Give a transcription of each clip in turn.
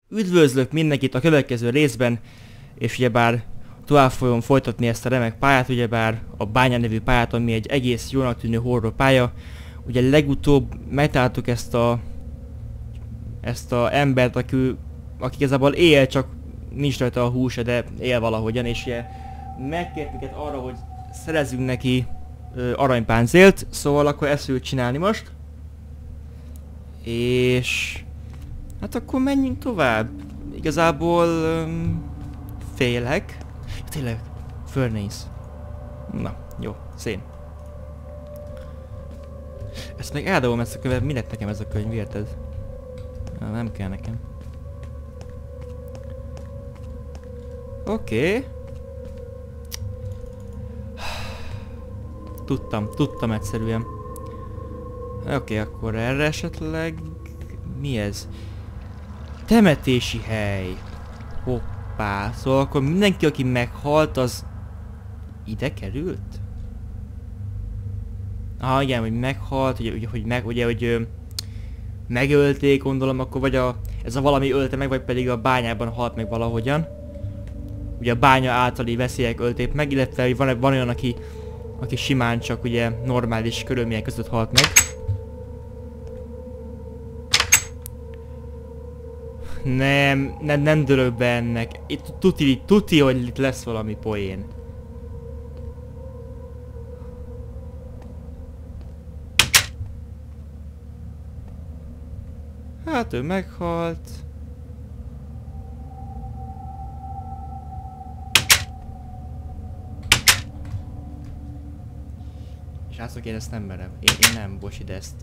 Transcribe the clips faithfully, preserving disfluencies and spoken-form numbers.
Üdvözlök mindenkit a következő részben, és ugyebár tovább fogom folytatni ezt a remek pályát, ugyebár a Bánya nevű pályát, ami egy egész jónak tűnő horror pálya. Ugye legutóbb megtaláltuk ezt a ezt a embert, aki, aki igazából él, csak nincs rajta a húsa, de él valahogyan, és ugye megkért minket arra, hogy szerezzünk neki ö, aranypáncélt, szóval akkor ezt fogjuk csinálni most. És hát akkor menjünk tovább. Igazából um, félek. Tényleg, furnace. Na, jó, szén. Ezt meg eldobom ezt a könyvet, mi lett nekem ez a könyv, érted? Na, nem kell nekem. Oké. Okay. Tudtam, tudtam egyszerűen. Oké, okay, akkor erre esetleg... Mi ez? Temetési hely. Hoppá. Szóval akkor mindenki, aki meghalt, az... ide került? Ah, igen, hogy meghalt, ugye, ugye hogy meg, ugye, hogy... Ö, megölték, gondolom, akkor vagy a... ez a valami ölte meg, vagy pedig a bányában halt meg valahogyan. Ugye a bánya általi veszélyek ölték meg, illetve hogy van, van olyan, aki... aki simán csak ugye normális körülmények között halt meg. Nem, nem, nem dőlök be ennek. Itt tuti, tuti, hogy itt lesz valami poén. Hát ő meghalt. Srácok, én ezt nem merem. Én, én nem, bocs, ide ezt.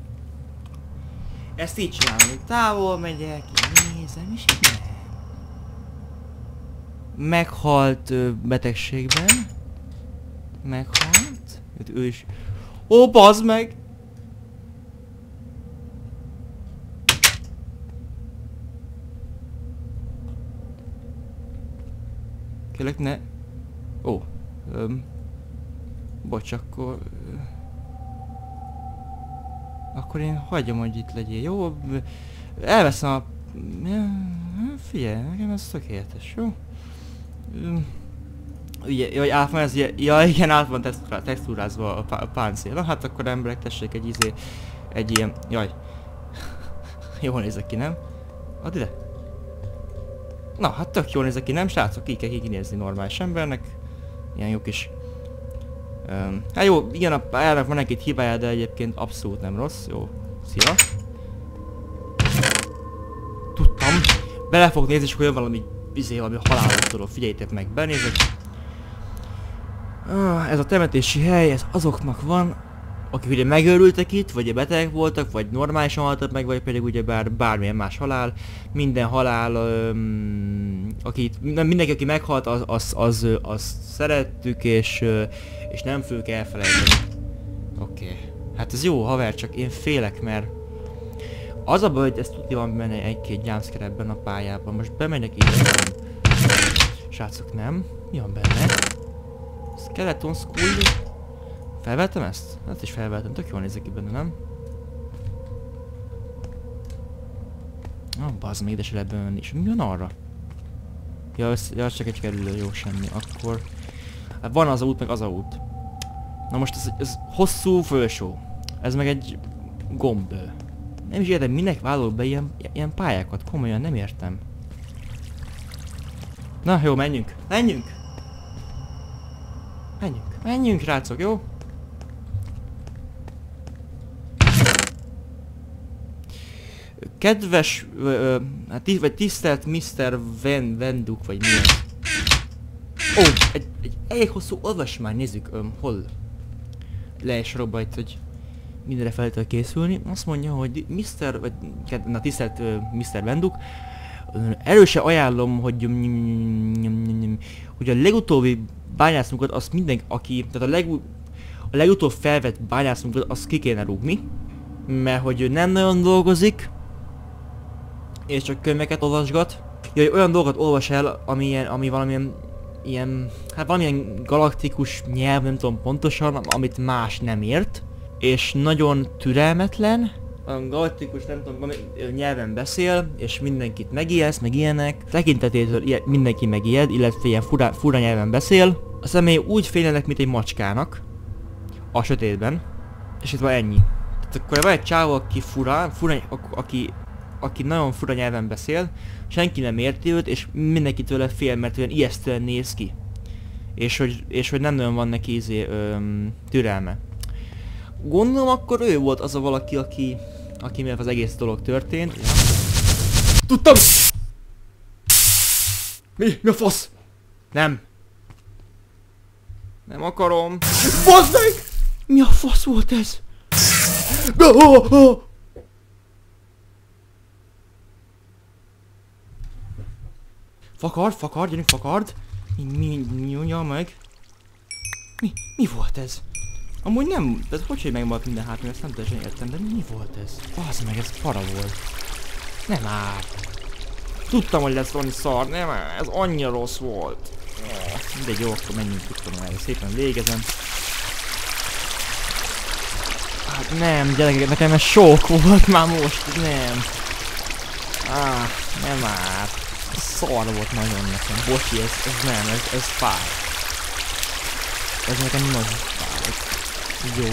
Ezt így csinálom, hogy távol megyek, nézem, és így nem. Meghalt ö, betegségben. Meghalt. Ő is. Ó, bazd meg! Kérlek, ne... Ó. Öm. Bocs, akkor... Akkor én hagyom, hogy itt legyél, jó? Elveszem a... Figyelj, nekem ez tökéletes, jó? Ugye, jaj, át van ez ilyen... Ja, igen, át van textúrázva a, pá a páncél. Na hát akkor emberek, tessék egy izé... Egy ilyen... Jaj. Jól nézek ki, nem? Add ide. Na, hát tök jól nézek ki, nem srácok? Így kell kinézni normális embernek. Ilyen jó kis... Um, hát jó, igen, a pályának van egy-két hibája, de egyébként abszolút nem rossz. Jó, szia. Tudtam. Bele fog nézni, és akkor jön valami izé, valami halálos dolog. Figyeljétek meg, benézek. Ah, ez a temetési hely, ez azoknak van, akik ugye megőrültek itt, vagy betegek voltak, vagy normálisan haltak meg, vagy pedig ugye bár, bármilyen más halál. Minden halál, um, akit, mindenki, aki meghalt, az, az, az, az szerettük, és, és nem fogjuk elfelejteni. Oké. Okay. Hát ez jó, haver, csak én félek, mert az a baj, hogy ez tudja, van benne egy-két jumpscare ebben a pályában. Most bemegyek ide, nem. Srácok, nem. Mi van benne? Skeleton Skull. Felvettem ezt? Hát is felvettem, tök jól nézek ki benne, nem? Ah, bazd még, de se lehet benne is. Mi van arra? Ja, ez, ja, csak egy kerülő, jó, semmi. Akkor... Hát van az a út, meg az a út. Na most ez, ez hosszú fölsó. Ez meg egy gomb. Nem is értem, minek vállalok be ilyen, ilyen pályákat? Komolyan nem értem. Na jó, menjünk. Menjünk! Menjünk. Menjünk, rácok, jó? Kedves, ö, ö, hát, vagy tisztelt miszter Van Venduk, vagy milyen? Ó, oh, egy, egy elég hosszú olvasmány, nézzük, öm, hol? Le is robba itt, hogy mindenre fel kell készülni. Azt mondja, hogy miszter, vagy, na tisztelt ö, miszter Venduk, erősen ajánlom, hogy, hogy a legutóbbi bányászmunkat, azt mindenki, aki, tehát a, leg, a legutóbb felvett bányászmunkat, azt ki kéne rúgni, mert hogy ő nem nagyon dolgozik, és csak könyveket olvasgat. Ja, hogy olyan dolgokat olvas el, ami, ilyen, ami valamilyen ilyen, hát valamilyen galaktikus nyelv, nem tudom pontosan, amit más nem ért. És nagyon türelmetlen, olyan galaktikus, nem tudom, valami nyelven beszél, és mindenkit megijeszt, meg ilyenek. Tekintetétől ilyen, mindenki megijed, illetve ilyen fura, fura nyelven beszél. A személy úgy félnek, mint egy macskának. A sötétben. És itt van ennyi. Tehát akkor van egy csávó, aki fura, fura aki, aki nagyon fura nyelven beszél, senki nem érti őt, és mindenki tőle fél, mert olyan ijesztően néz ki. És hogy, és hogy nem nagyon van neki izé, öm, türelme. Gondolom akkor ő volt az a valaki, aki, aki miatt az egész dolog történt. Ja. Tudtam! Mi? Mi a fasz? Nem. Nem akarom. Bazd meg! Mi a fasz volt ez? Oh, oh. Fakard, fakard, gyerünk, fakard. Mi, mi, mi, nyomja meg. Mi, mi volt ez? Amúgy nem, tehát hogy hogy megmaradt minden hátul, ezt nem teljesen értem, de mi volt ez? Bazd meg, ez para volt. Nem már. Tudtam, hogy lesz valami szar, nem már, ez annyira rossz volt. Mindegy, jó, akkor menjünk, tudtam el, szépen végezem. Hát nem, gyerekek, nekem ez sok volt már most, nem. Ah, nem már. Szar volt nagyon nekem, bocsi, ez, ez nem, ez, ez fáj. Ez nekem nagyon fáj. Jó.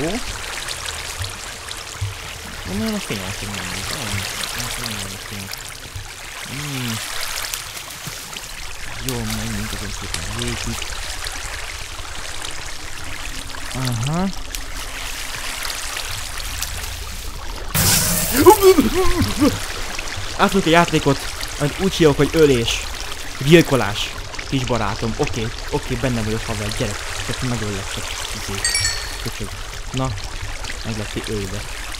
Nem olyan a fényes, hogy nem néz. Nem olyan a fény. Mm. Jó, menjünk azon szépen végig. Aha. Átmondjuk egy játékot, amit úgy hívok, hogy ölés. Gyilkolás. Kis barátom. Oké, okay, oké, okay, benne vagyok, haver, gyerek. Tehát megöllek csak. Köcsög. Na, meg lett ki ölve.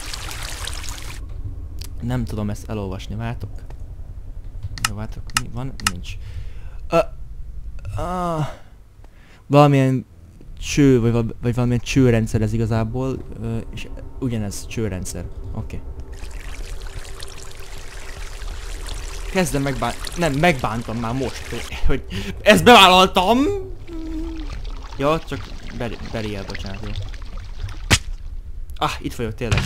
Nem tudom ezt elolvasni, vártok? Jó, vártok, mi van? Nincs. Uh, uh, valamilyen cső, vagy, vagy valamilyen csőrendszer ez igazából, uh, és ugyanez csőrendszer. Oké. Okay. Kezdem megbántani. Nem, megbántam már most, hogy ezt bevállaltam! Ja, csak beri, beri el, bocsánat. Ah, itt vagyok tényleg.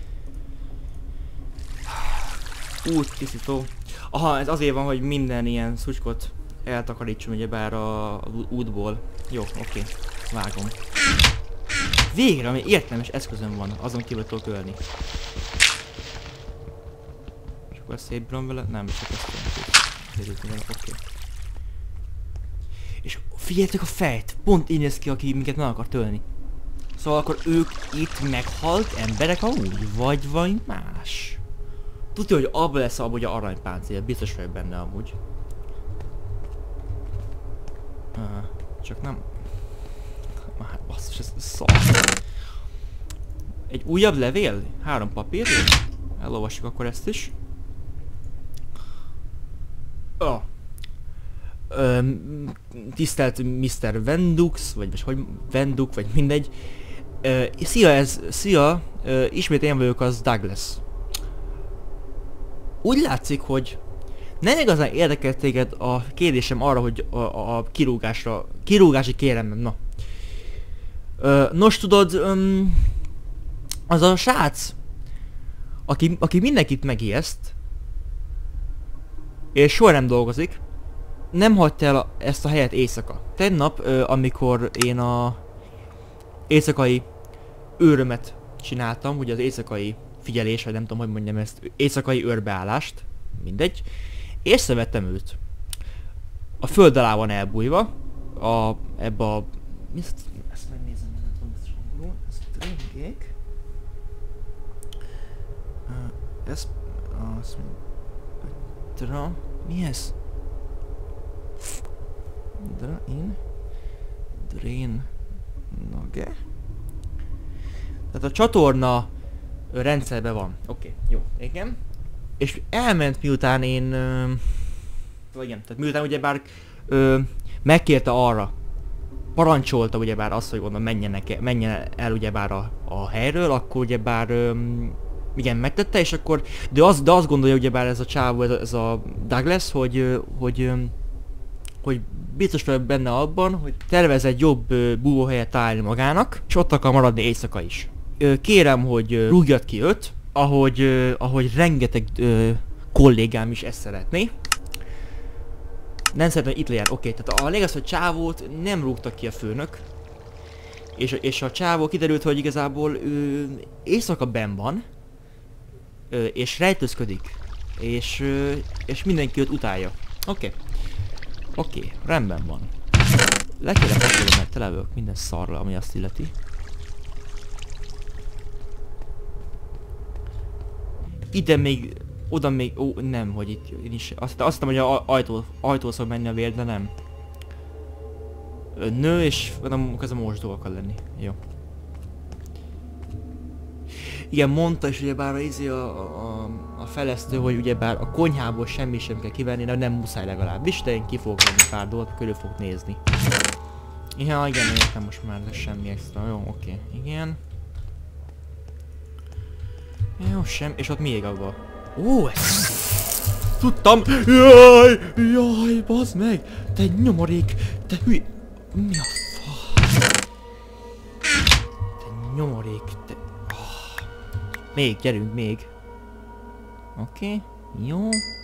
Út tisztító. Aha, ez azért van, hogy minden ilyen szucskot eltakarítsam ugyebár a, a útból. Jó, oké. Okay. Vágom. Végre, ami értelmes eszközöm van, azon kívül tudok ölni. És akkor szép vele? Nem, csak ezt tudom. Oké. Okay. És figyeljetek a fejt! Pont így néz ki, aki minket meg akar tölni. Szóval akkor ők itt meghalt emberek amúgy? Vagy valami más? Tudja, hogy abban lesz amúgy a aranypáncél, biztos vagyok benne amúgy. Uh, csak nem... Már basszus, ez szar. Egy újabb levél? Három papír? Elolvassuk akkor ezt is. Oh. Öm, tisztelt miszter Vendux, vagy, vagy hogy Venduk, vagy mindegy. Ö, szia, ez, szia, ö, ismét én vagyok, az Douglas. Úgy látszik, hogy nem igazán érdekelt téged a kérdésem arra, hogy a, a, a kirúgásra, kirúgási kéremem, na. Ö, nos tudod, öm, az a srác, aki, aki mindenkit megijeszt, és soha nem dolgozik, nem hagyta el a, ezt a helyet éjszaka. Tegnap, ö, amikor én a éjszakai őrömet csináltam, ugye az éjszakai figyelés, vagy nem tudom, hogy mondjam ezt, éjszakai őrbeállást, mindegy, észrevettem őt. A föld alá van elbújva, a, ebbe a... Mi ezt, ezt megnézem, nem tudom, ezt hangoló, ezt tréngék. Uh, ez... azt mondja... Mi ez? Drain... Drain... Nage... Tehát a csatorna rendszerben van. Oké, okay, jó, igen. És elment miután én... Ö, igen, tehát miután ugyebár ö, megkérte arra, parancsolta ugyebár azt, hogy mondom, menjenek, menjen el ugyebár a, a helyről, akkor ugyebár ö, igen, megtette, és akkor... De, az, de azt gondolja ugyebár ez a csávó, ez a, ez a Douglas, hogy, hogy, hogy biztos vagyok benne abban, hogy tervez egy jobb búvóhelyet találni magának, és ott akar maradni éjszaka is. Kérem, hogy rúgjad ki őt, ahogy, ö, ahogy rengeteg ö, kollégám is ezt szeretné. Nem szeretném, hogy itt legyen. Oké, okay, tehát a lényeg az, hogy csávót nem rúgtak ki a főnök. És, és a csávó kiderült, hogy igazából ő éjszaka benn van. Ö, és rejtőzködik. És, ö, és mindenki őt utálja. Oké. Okay. Oké, okay, rendben van. Le kéne fekülni, mert tele vagyok minden szarra, ami azt illeti. Ide még, oda még, ó nem, hogy itt én is, azt, azt hittem, hogy a ajtó, ajtó szok menni a vér, de nem. Nő és nem ez a mosdó akar lenni. Jó. Igen, mondta is ugyebár a, a, a, a fejlesztő, hogy ugyebár a konyhából semmi sem kell kivenni, de nem muszáj legalábbis, de én ki fogok venni pár dolgot, körül fog nézni. Ja, igen, értem most már, ez semmi extra. Jó, oké, okay. Igen. Jó, sem, és ott még abba. Ó, ezt... Tudtam! Jaj! Jaj, bazd meg! Te nyomorék! Te hülye... Mi a fa? Te nyomorék, te... Oh. Még, gyerünk, még. Oké, okay. Jó.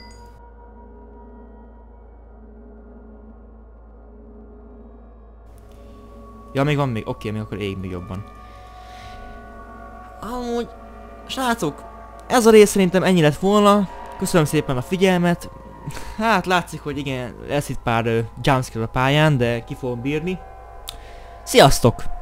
Ja, még van még, oké, okay, még akkor ég még jobban. Amúgy... Srácok, ez a rész szerintem ennyi lett volna. Köszönöm szépen a figyelmet. Hát látszik, hogy igen, lesz itt pár uh, jumpscare a pályán, de ki fogom bírni. Sziasztok!